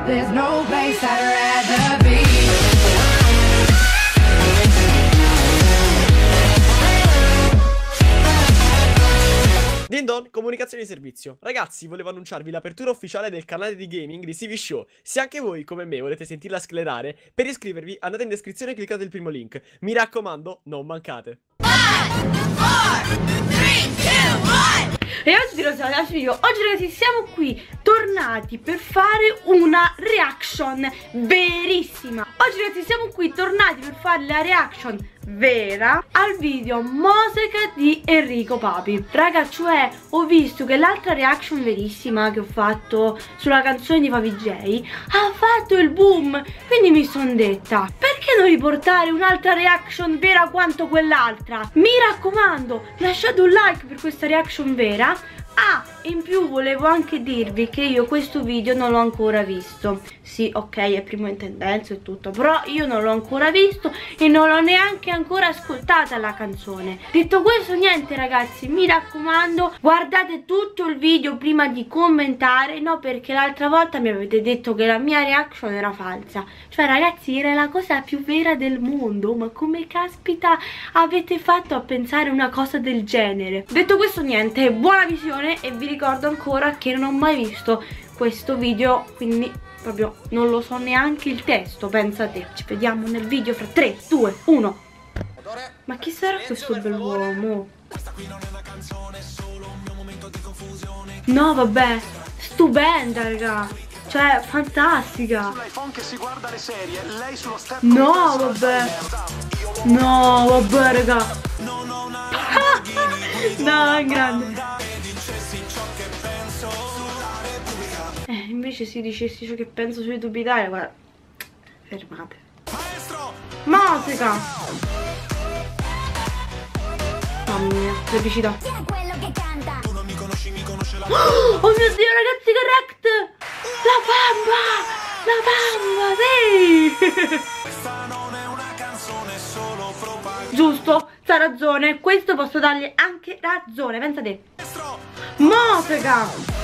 There's no place I'd rather be. Din don, comunicazione di servizio. Ragazzi, volevo annunciarvi l'apertura ufficiale del canale di gaming di CV Show. Se anche voi, come me, volete sentirla sclerare, per iscrivervi andate in descrizione e cliccate il primo link. Mi raccomando, non mancate. 5, 4, 3, 2, 1. E oggi dirò al video. Oggi ragazzi siamo qui tornati per fare una reaction verissima. Oggi ragazzi siamo qui tornati per fare la reaction vera al video Moseka di Enrico Papi. Raga, cioè ho visto che l'altra reaction verissima che ho fatto sulla canzone di Papi J ha fatto il boom. Quindi mi sono detta, perché non riportare un'altra reaction vera quanto quell'altra? Mi raccomando, lasciate un like per questa reaction vera. Ah, in più volevo anche dirvi che io questo video non l'ho ancora visto. Sì, ok, è primo in tendenza e tutto, però io non l'ho ancora visto e non l'ho neanche ancora ascoltata la canzone. Detto questo, niente ragazzi, mi raccomando, guardate tutto il video prima di commentare. No, perché l'altra volta mi avete detto che la mia reaction era falsa. Cioè ragazzi, era la cosa più vera del mondo. Ma come caspita avete fatto a pensare una cosa del genere? Detto questo, niente, buona visione. E vi ricordo ancora che non ho mai visto questo video, quindi proprio non lo so neanche il testo, pensate. Ci vediamo nel video fra 3, 2, 1. Ma chi sarà questo bell'uomo? No vabbè, stupenda raga, cioè fantastica. No vabbè, no vabbè raga. No, è grande. Invece si dicessi ciò che penso su YouTube Italia, guarda, fermate. Moseka! Mamma mia, felicità. Oh mio Dio ragazzi, correct! La bamba! La bamba, sì! Giusto, c'ha ragione, questo posso dargli anche ragione, pensate. Moseka!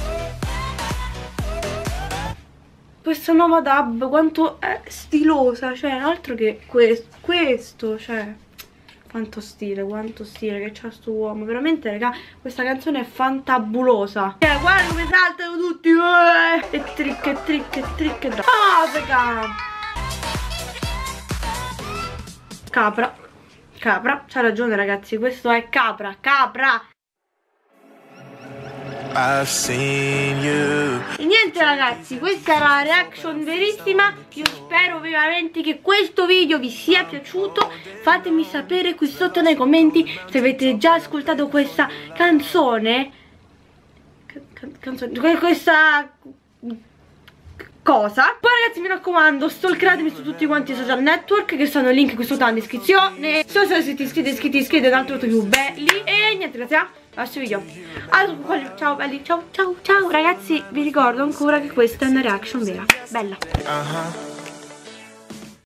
Questa nuova dub quanto è stilosa, cioè altro che questo, cioè quanto stile che c'ha sto uomo. Veramente raga, questa canzone è fantabulosa. Guarda come saltano tutti. E trick. Moseka! Capra, c'ha ragione ragazzi, questo è capra. I've seen you. E niente ragazzi, questa era la reaction verissima. Io spero veramente che questo video vi sia piaciuto. Fatemi sapere qui sotto nei commenti se avete già ascoltato questa canzone. Questa cosa. Poi ragazzi mi raccomando, stalkeratemi su tutti quanti i social network che sono il link qui sotto in descrizione. Se siete iscritti ad altro più belli. E niente, grazie. Prossimo video. Allora, ciao belli, ciao ragazzi, vi ricordo ancora che questa è una reaction vera, bella.